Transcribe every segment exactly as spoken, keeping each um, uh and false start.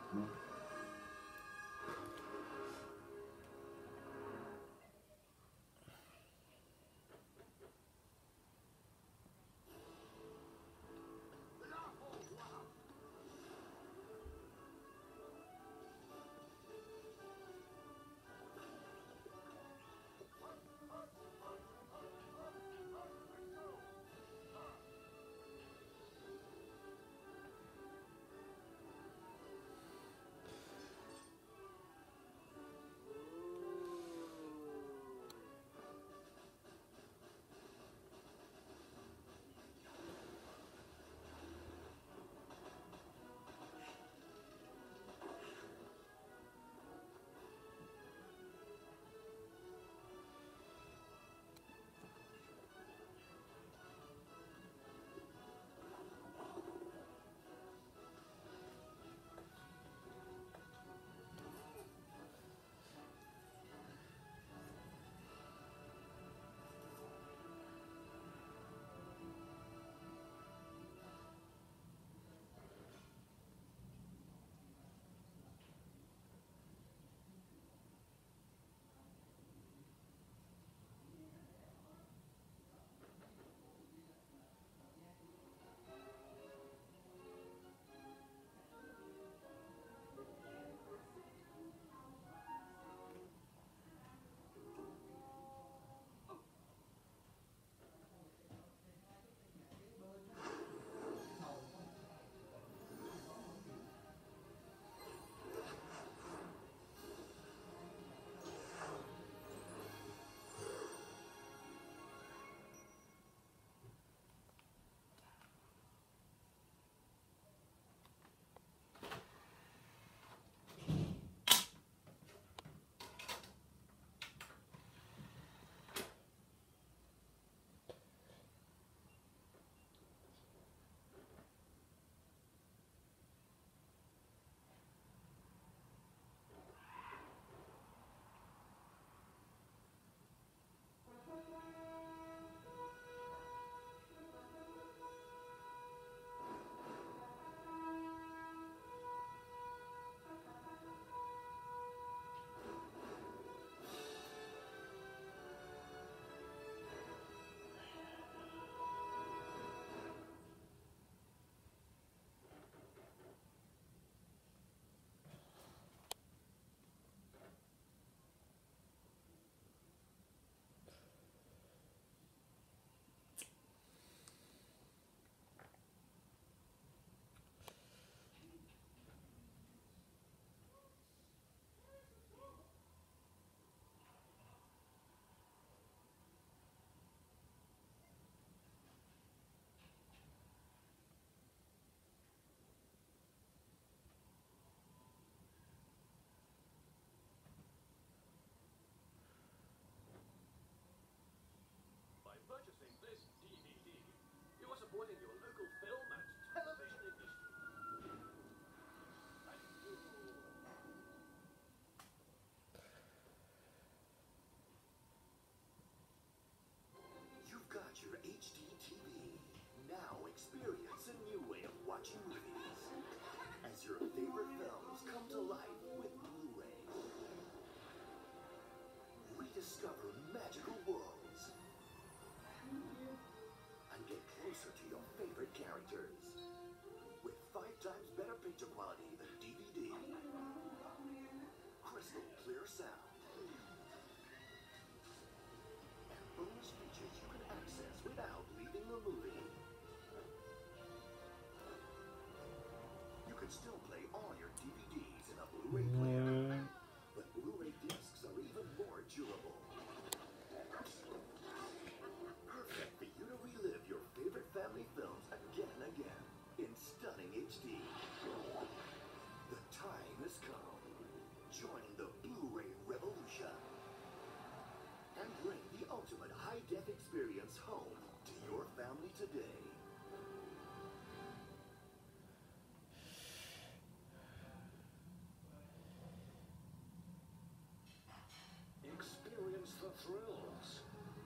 thrills.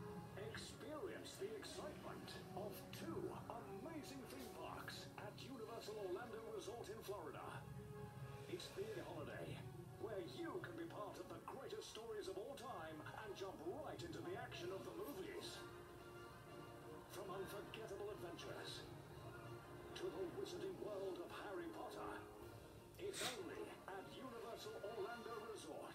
Experience the excitement of two amazing theme parks at Universal Orlando Resort in Florida. It's the stories of all time and jump right into the action of the movies. From unforgettable adventures to the wizarding world of Harry Potter, it's only at Universal Orlando Resort.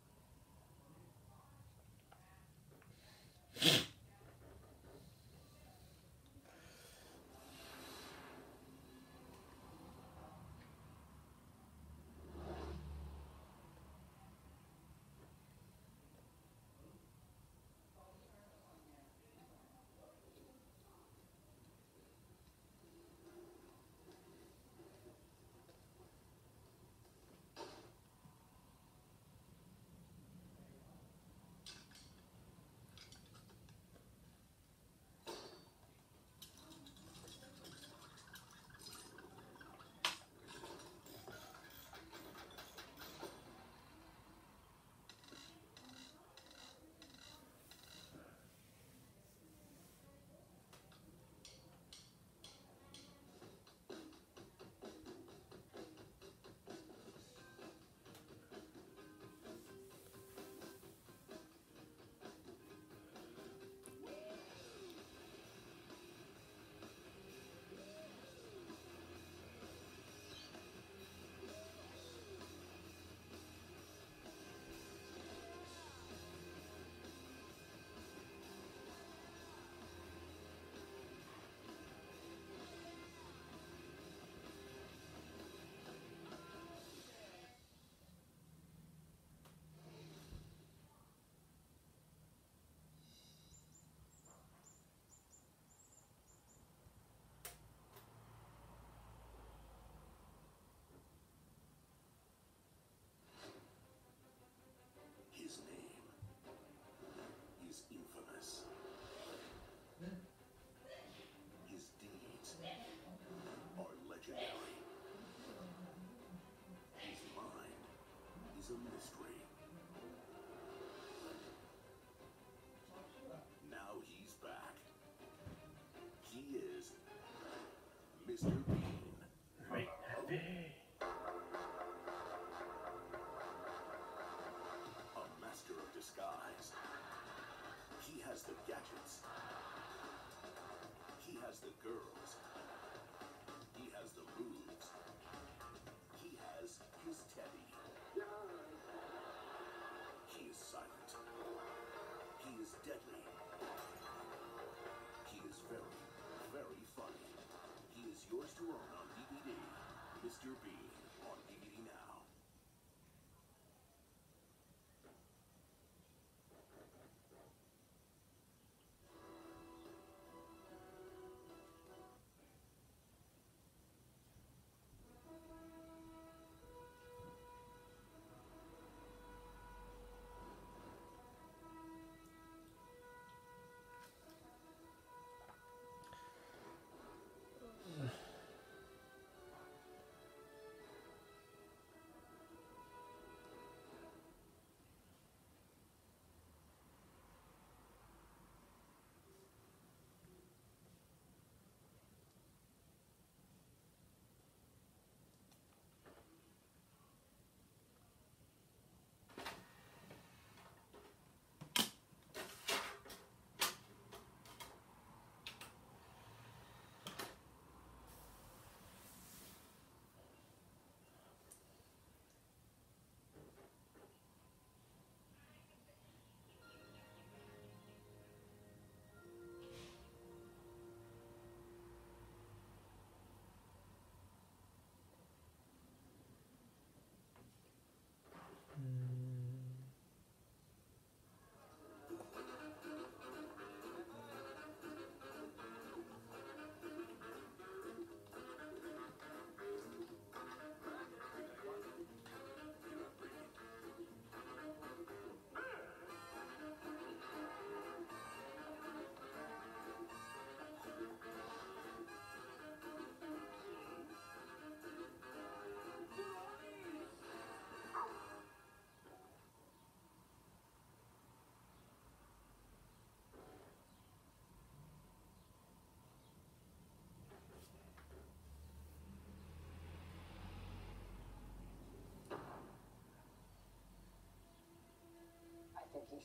His name is infamous. His deeds are legendary. His mind is a mystery. Now he's back. He is Mister Bean. Right. Of disguise. He has the gadgets. He has the girls. He has the moves. He has his teddy. He is silent. He is deadly. He is very, very funny. He is yours to own on D V D. Mister Bean on D V D now.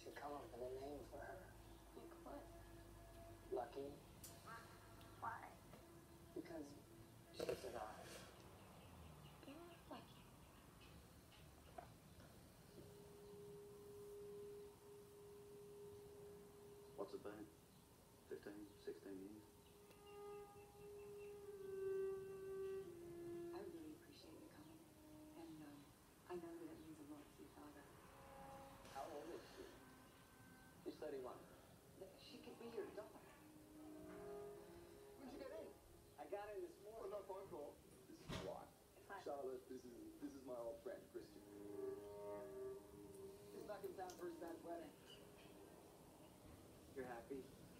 should come up with a name for her. Like what? Lucky. Why? Because she survived. Lucky. What's it been? fifteen, sixteen years? I really appreciate you coming. And um, I know that it means a lot to your father. How old is she? She's thirty-one. She could be your daughter. When'd you get in? I got in this morning. Oh, no phone call. This is my wife. Hi. Charlotte, this is this is my old friend, Christian. He's back in town for his dad's wedding. You're happy?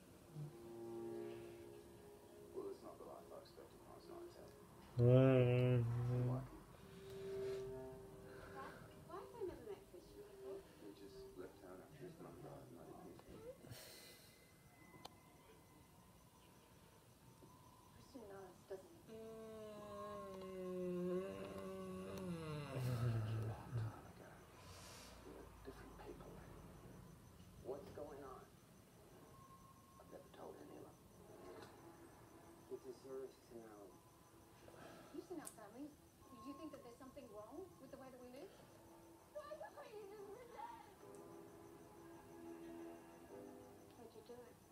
Well, it's not the life I expected when I was nineteen. Mm. Lucky. Why have I never met Christian before? He just left town after his mum died and I didn't meet him. Christian knows, doesn't he? A long time ago. We were different people. What's going on? I've never told anyone. He deserves to know. You've seen our family. Did you think that there's something wrong with the way that we live? Why don't you do that? How'd you do it?